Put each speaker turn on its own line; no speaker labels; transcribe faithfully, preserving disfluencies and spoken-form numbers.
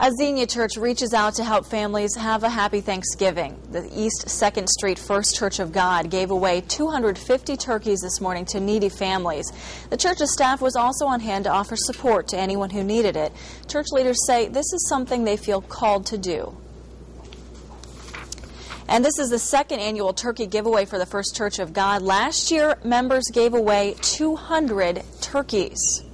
A Xenia church reaches out to help families have a happy Thanksgiving. The East second Street First Church of God gave away two hundred fifty turkeys this morning to needy families. The church's staff was also on hand to offer support to anyone who needed it. Church leaders say this is something they feel called to do. And this is the second annual turkey giveaway for the First Church of God. Last year, members gave away two hundred turkeys.